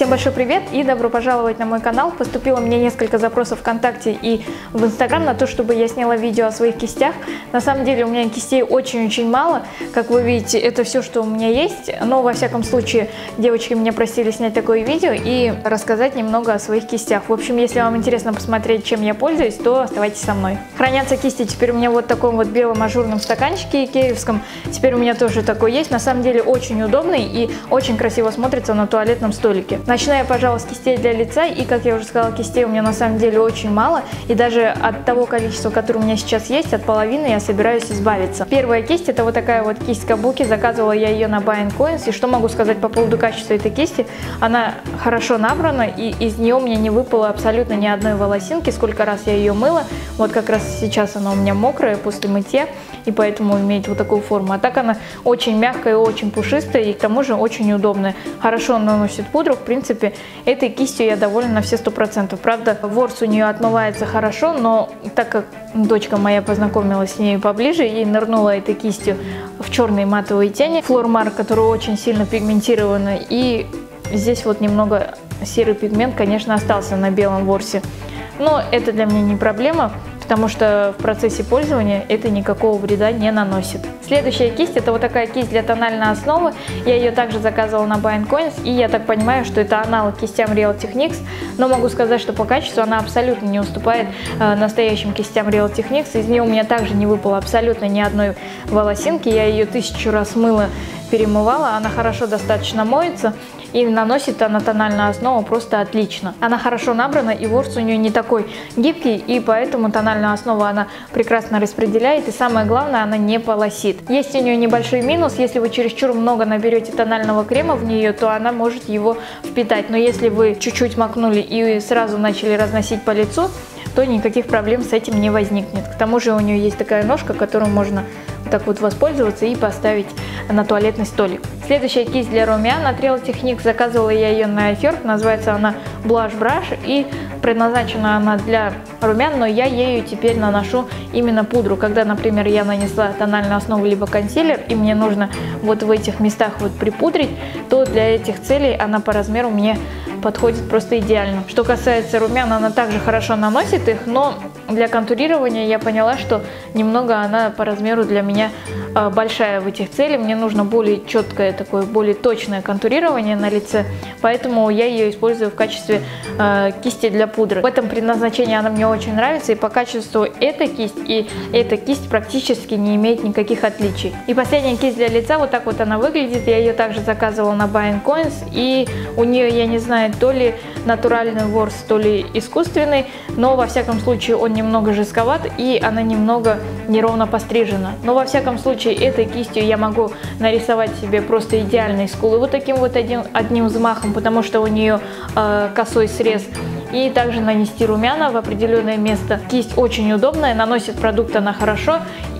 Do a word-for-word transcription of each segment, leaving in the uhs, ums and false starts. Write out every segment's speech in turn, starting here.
Всем большой привет и добро пожаловать на мой канал. Поступило мне несколько запросов ВКонтакте и в Инстаграм на то, чтобы я сняла видео о своих кистях. На самом деле у меня кистей очень-очень мало. Как вы видите, это все, что у меня есть. Но во всяком случае, девочки меня просили снять такое видео и рассказать немного о своих кистях. В общем, если вам интересно посмотреть, чем я пользуюсь, то оставайтесь со мной. Хранятся кисти теперь у меня вот в таком вот белом ажурном стаканчике икеевском. Теперь у меня тоже такой есть. На самом деле очень удобный и очень красиво смотрится на туалетном столике. Начну я, пожалуй, с кистей для лица, и, как я уже сказала, кистей у меня на самом деле очень мало, и даже от того количества, которое у меня сейчас есть, от половины я собираюсь избавиться. Первая кисть — это вот такая вот кисть Кабуки, заказывала я ее на Buy and Coins, и что могу сказать по поводу качества этой кисти? Она хорошо набрана, и из нее у меня не выпало абсолютно ни одной волосинки, сколько раз я ее мыла, вот как раз сейчас она у меня мокрая после мытья, и поэтому имеет вот такую форму. А так она очень мягкая, очень пушистая, и к тому же очень удобная. Хорошо наносит пудру, в принципе, этой кистью я довольна на все сто процентов. Правда, ворс у нее отмывается хорошо, но так как дочка моя познакомилась с ней поближе и нырнула этой кистью в черные матовые тени, Флормар, которая очень сильно пигментирована, и здесь вот немного серый пигмент, конечно, остался на белом ворсе. Но это для меня не проблема, потому что в процессе пользования это никакого вреда не наносит. Следующая кисть — это вот такая кисть для тональной основы. Я ее также заказывала на Buy and Coins, и я так понимаю, что это аналог кистям Real Techniques, но могу сказать, что по качеству она абсолютно не уступает э, настоящим кистям Real Techniques. Из нее у меня также не выпало абсолютно ни одной волосинки. Я ее тысячу раз мыла, перемывала, она хорошо достаточно моется. И наносит она тональную основу просто отлично. Она хорошо набрана, и ворс у нее не такой гибкий, и поэтому тональную основу она прекрасно распределяет, и самое главное, она не полосит. Есть у нее небольшой минус: если вы чересчур много наберете тонального крема в нее, то она может его впитать. Но если вы чуть-чуть макнули и сразу начали разносить по лицу, то никаких проблем с этим не возникнет. К тому же у нее есть такая ножка, которую можно так вот воспользоваться и поставить на туалетный столик. Следующая кисть для румян от Real Techniques, заказывала я ее на iFerg, называется она Blush Brush, и предназначена она для румян, но я ею теперь наношу именно пудру. Когда, например, я нанесла тональную основу либо консилер, и мне нужно вот в этих местах вот припудрить, то для этих целей она по размеру мне подходит просто идеально. Что касается румян, она также хорошо наносит их, но для контурирования я поняла, что немного она по размеру для меня э, большая в этих целях. Мне нужно более четкое, такое более точное контурирование на лице, поэтому я ее использую в качестве э, кисти для пудры. В этом предназначении она мне очень нравится, и по качеству эта кисть и эта кисть практически не имеет никаких отличий. И последняя кисть для лица, вот так вот она выглядит. Я ее также заказывала на Buy and Coins, и у нее, я не знаю, то ли натуральный ворс, то ли искусственный, но во всяком случае он немного жестковат, и она немного неровно пострижена. Но во всяком случае этой кистью я могу нарисовать себе просто идеальные скулы вот таким вот одним, одним взмахом, потому что у нее э, косой срез. И также нанести румяна в определенное место. Кисть очень удобная, наносит продукт она хорошо,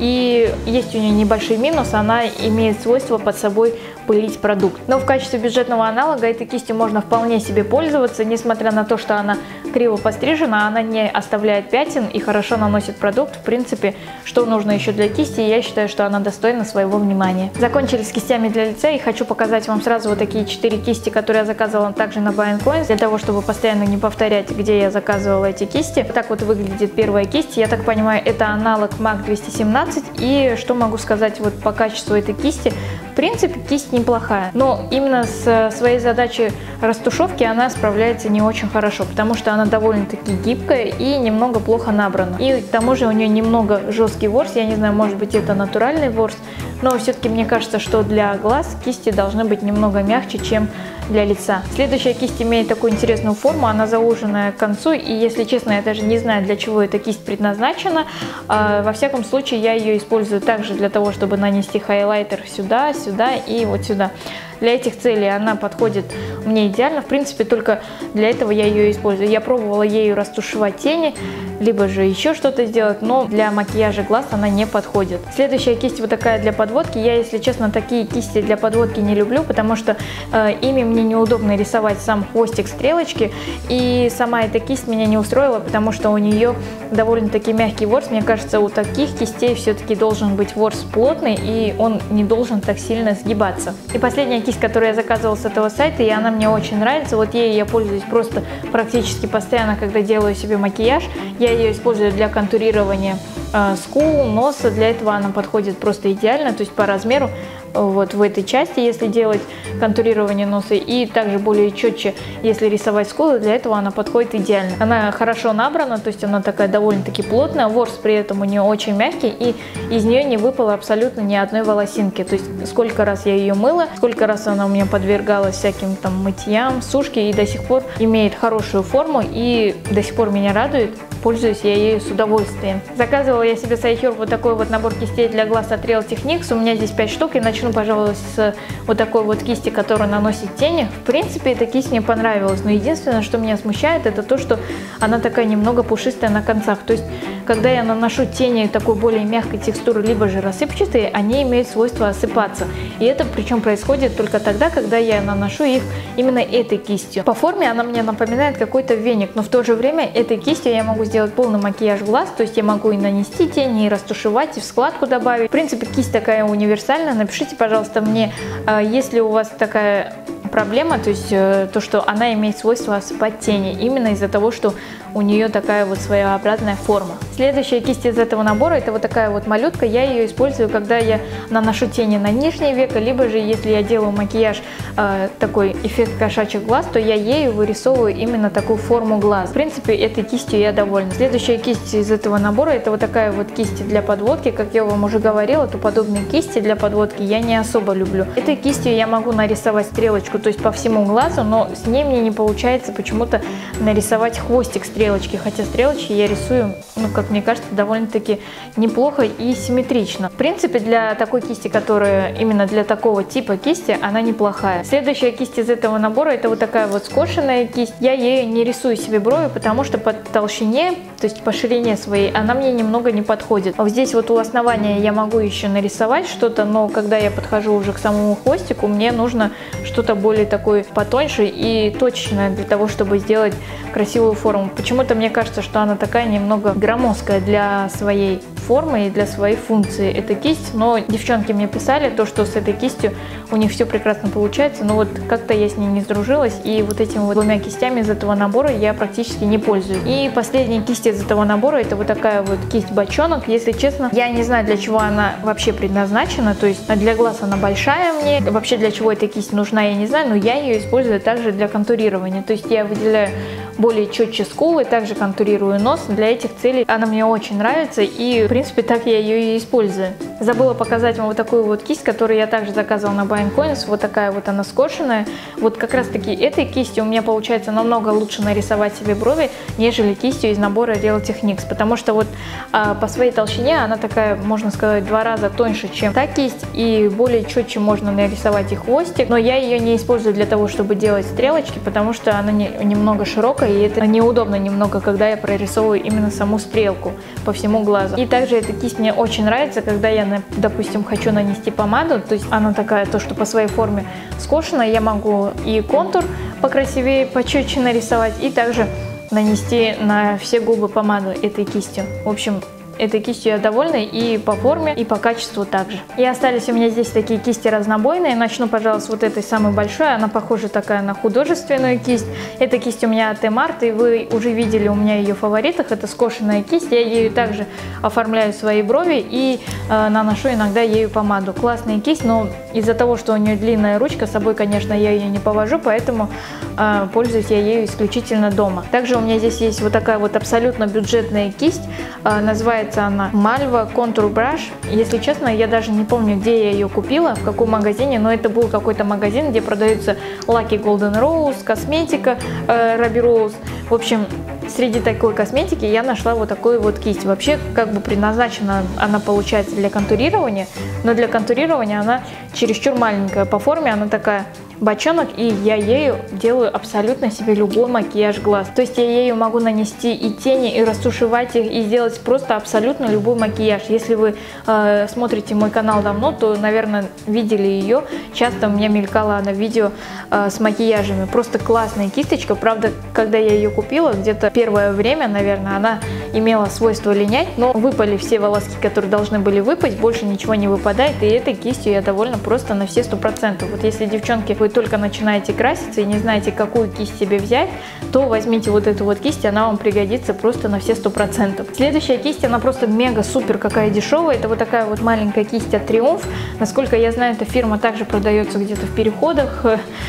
и есть у нее небольшой минус: она имеет свойство под собой пылить продукт. Но в качестве бюджетного аналога этой кистью можно вполне себе пользоваться, несмотря на то, что она криво пострижена, она не оставляет пятен и хорошо наносит продукт. В принципе, что нужно еще для кисти, я считаю, что она достойна своего внимания. Закончили с кистями для лица, и хочу показать вам сразу вот такие четыре кисти, которые я заказывала также на Buy and Coins, для того, чтобы постоянно не повторять, где я заказывала эти кисти. Так вот выглядит первая кисть. Я так понимаю, это аналог мак двести семнадцать. И что могу сказать вот по качеству этой кисти? В принципе, кисть неплохая, но именно с своей задачей растушевки она справляется не очень хорошо, потому что она довольно-таки гибкая и немного плохо набрана. И к тому же у нее немного жесткий ворс. Я не знаю, может быть, это натуральный ворс, но все-таки мне кажется, что для глаз кисти должны быть немного мягче, чем для лица. Следующая кисть имеет такую интересную форму, она зауженная к концу, и, если честно, я даже не знаю, для чего эта кисть предназначена. А, во всяком случае, я ее использую также для того, чтобы нанести хайлайтер сюда, сюда и вот сюда. Для этих целей она подходит мне идеально. В принципе, только для этого я ее использую. Я пробовала ею растушевать тени, либо же еще что-то сделать, но для макияжа глаз она не подходит. Следующая кисть вот такая для подводки. Я, если честно, такие кисти для подводки не люблю, потому что э, ими мне неудобно рисовать сам хвостик стрелочки, и сама эта кисть меня не устроила, потому что у нее довольно-таки мягкий ворс. Мне кажется, у таких кистей все-таки должен быть ворс плотный, и он не должен так сильно сгибаться. И последняя кисть, которую я заказывала с этого сайта, и она мне очень нравится, вот ей я пользуюсь просто практически постоянно, когда делаю себе макияж. Я ее использую для контурирования э, скул, носа, для этого она подходит просто идеально, то есть по размеру. Вот в этой части, если делать контурирование носа, и также более четче, если рисовать скулы, для этого она подходит идеально. Она хорошо набрана, то есть она такая довольно-таки плотная, ворс при этом у нее очень мягкий, и из нее не выпало абсолютно ни одной волосинки. То есть сколько раз я ее мыла, сколько раз она у меня подвергалась всяким там мытьям, сушке, и до сих пор имеет хорошую форму, и до сих пор меня радует. Пользуюсь я ею с удовольствием. Заказывала я себе с iHerb вот такой вот набор кистей для глаз от Real Techniques. У меня здесь пять штук, и начну, пожалуй, с вот такой вот кисти, которая наносит тени. В принципе, эта кисть мне понравилась, но единственное, что меня смущает, это то, что она такая немного пушистая на концах. То есть, когда я наношу тени такой более мягкой текстуры, либо же рассыпчатые, они имеют свойство осыпаться. И это причем происходит только тогда, когда я наношу их именно этой кистью. По форме она мне напоминает какой-то веник, но в то же время этой кистью я могу сделать полный макияж глаз, то есть я могу и нанести тени, и растушевать, и в складку добавить. В принципе, кисть такая универсальная. Напишите, пожалуйста, мне, если у вас такая проблема, то есть то, что она имеет свойство осыпать тени, именно из-за того, что у нее такая вот своеобразная форма. Следующая кисть из этого набора — это вот такая вот малютка. Я ее использую, когда я наношу тени на нижнее веко, либо же если я делаю макияж, э, такой эффект кошачьих глаз, то я ею вырисовываю именно такую форму глаз. В принципе, этой кистью я довольна. Следующая кисть из этого набора — это вот такая вот кисть для подводки. Как я вам уже говорила, то подобные кисти для подводки я не особо люблю. Этой кистью я могу нарисовать стрелочку, то есть по всему глазу, но с ней мне не получается почему-то нарисовать хвостик стрелочки. Стрелочки, хотя стрелочки я рисую, ну, как мне кажется, довольно-таки неплохо и симметрично. В принципе, для такой кисти, которая именно для такого типа кисти, она неплохая. Следующая кисть из этого набора — это вот такая вот скошенная кисть. Я ею не рисую себе брови, потому что по толщине, то есть по ширине своей, она мне немного не подходит. А вот здесь вот у основания я могу еще нарисовать что-то, но когда я подхожу уже к самому хвостику, мне нужно что-то более такое потоньше и точечное для того, чтобы сделать красивую форму. Почему-то мне кажется, что она такая немного громоздкая для своей формы и для своей функции, эта кисть. Но девчонки мне писали то, что с этой кистью у них все прекрасно получается, но вот как-то я с ней не сдружилась, и вот этими вот двумя кистями из этого набора я практически не пользуюсь. И последняя кисть из этого набора — это вот такая вот кисть бочонок. Если честно, я не знаю, для чего она вообще предназначена, то есть для глаз она большая мне, вообще для чего эта кисть нужна, я не знаю, но я ее использую также для контурирования, то есть я выделяю более четче скулы, также контурирую нос. Для этих целей она мне очень нравится, и в принципе так я ее и использую. Забыла показать вам вот такую вот кисть, которую я также заказывала на Buying Coins. Вот такая вот она скошенная. Вот как раз таки этой кистью у меня получается намного лучше нарисовать себе брови, нежели кистью из набора Real Techniques, потому что вот а, по своей толщине она такая, можно сказать, в два раза тоньше, чем та кисть, и более четче можно нарисовать и хвостик. Но я ее не использую для того, чтобы делать стрелочки, потому что она не, немного широкая, и это неудобно немного, когда я прорисовываю именно саму стрелку по всему глазу. И также эта кисть мне очень нравится, когда я, допустим, хочу нанести помаду, то есть она такая, то что по своей форме скошенная, я могу и контур покрасивее, почетче нарисовать, и также нанести на все губы помаду этой кистью. В общем, этой кистью я довольна и по форме, и по качеству также. И остались у меня здесь такие кисти разнобойные. Начну, пожалуй, с вот этой самой большой. Она похожа такая на художественную кисть. Эта кисть у меня от Эмарт, и вы уже видели у меня ее в фаворитах. Это скошенная кисть. Я ею также оформляю свои брови и э, наношу иногда ею помаду. Классная кисть, но из-за того, что у нее длинная ручка, с собой, конечно, я ее не повожу, поэтому э, пользуюсь я ею исключительно дома. Также у меня здесь есть вот такая вот абсолютно бюджетная кисть. Э, называется она Malva Contour Brush. Если честно, я даже не помню, где я ее купила, в каком магазине, но это был какой-то магазин, где продаются Lucky Golden Rose, косметика э, Ruby Rose. В общем, среди такой косметики я нашла вот такую вот кисть. Вообще, как бы предназначена она, получается, для контурирования, но для контурирования она чересчур маленькая. По форме она такая бочонок, и я ею делаю абсолютно себе любой макияж глаз. То есть я ею могу нанести и тени, и растушевать их, и сделать просто абсолютно любой макияж. Если вы э, смотрите мой канал давно, то, наверное, видели ее. Часто у меня мелькала она в видео э, с макияжами. Просто классная кисточка. Правда, когда я ее купила, где-то первое время, наверное, она имела свойство линять, но выпали все волоски, которые должны были выпасть, больше ничего не выпадает, и этой кистью я довольна просто на все сто процентов. Вот если, девчонки, вы только начинаете краситься и не знаете, какую кисть себе взять, то возьмите вот эту вот кисть, она вам пригодится просто на все сто процентов. Следующая кисть, она просто мега-супер какая дешевая, это вот такая вот маленькая кисть от Triumph. Насколько я знаю, эта фирма также продается где-то в переходах,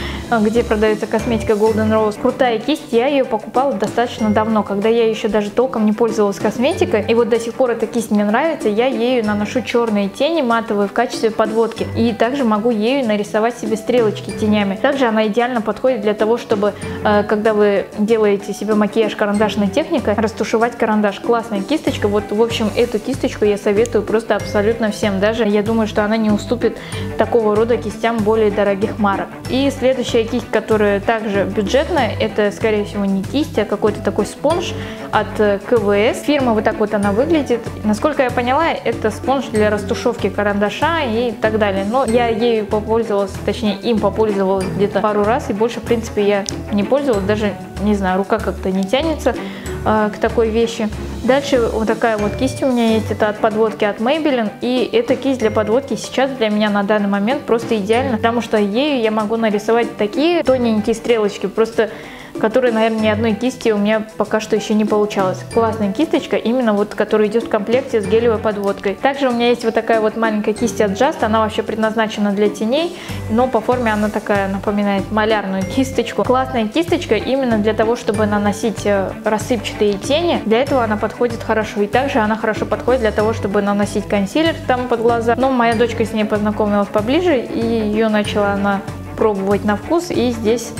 где продается косметика Golden Rose. Крутая кисть, я ее покупала достаточно давно, когда я еще даже толком не пользовалась косметикой, и вот до сих пор эта кисть мне нравится. Я ею наношу черные тени матовые в качестве подводки, и также могу ею нарисовать себе стрелочки тенями. Также она идеально подходит для того, чтобы, э, когда вы делаете себе макияж карандашной техникой, растушевать карандаш. Классная кисточка, вот, в общем, эту кисточку я советую просто абсолютно всем, даже я думаю, что она не уступит такого рода кистям более дорогих марок. И следующая кисть, которая также бюджетная, это, скорее всего, не кисть, а какой-то такой спонж от ка вэ эс. Фирма вот так вот она выглядит. Насколько я поняла, это спонж для растушевки карандаша и так далее. Но я ею попользовалась, точнее им попользовалась где-то пару раз, и больше, в принципе, я не пользовалась, даже, не знаю, рука как-то не тянется э, к такой вещи. Дальше вот такая вот кисть у меня есть, это от подводки от Maybelline, и эта кисть для подводки сейчас для меня на данный момент просто идеально, потому что ею я могу нарисовать такие тоненькие стрелочки, просто которые, наверное, ни одной кисти у меня пока что еще не получалось. Классная кисточка, именно вот, которая идет в комплекте с гелевой подводкой. Также у меня есть вот такая вот маленькая кисть от Just, она вообще предназначена для теней, но по форме она такая, напоминает малярную кисточку. Классная кисточка именно для того, чтобы наносить рассыпчатые тени, для этого она подходит хорошо. И также она хорошо подходит для того, чтобы наносить консилер там под глаза. Но моя дочка с ней познакомилась поближе, и ее начала она пробовать на вкус, и здесь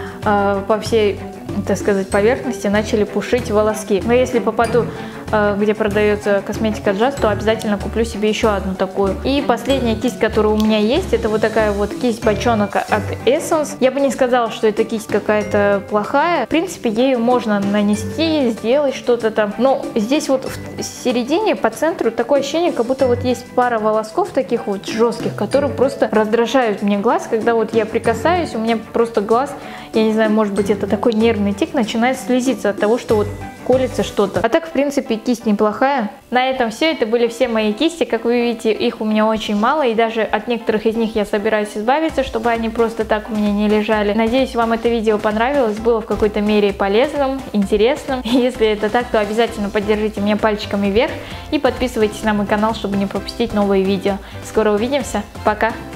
по всей, так сказать, поверхности начали пушить волоски. Но если попаду, где продается косметика Just, то обязательно куплю себе еще одну такую. И последняя кисть, которая у меня есть, это вот такая вот кисть бочонок от Essence. Я бы не сказала, что эта кисть какая-то плохая. В принципе, ею можно нанести, сделать что-то там. Но здесь вот в середине, по центру, такое ощущение, как будто вот есть пара волосков таких вот жестких, которые просто раздражают мне глаз. Когда вот я прикасаюсь, у меня просто глаз, я не знаю, может быть, это такой нервный тик, начинает слезиться от того, что вот колется что-то. А так, в принципе, кисть неплохая. На этом все. Это были все мои кисти. Как вы видите, их у меня очень мало, и даже от некоторых из них я собираюсь избавиться, чтобы они просто так у меня не лежали. Надеюсь, вам это видео понравилось, было в какой-то мере полезным, интересным. Если это так, то обязательно поддержите меня пальчиками вверх и подписывайтесь на мой канал, чтобы не пропустить новые видео. Скоро увидимся. Пока!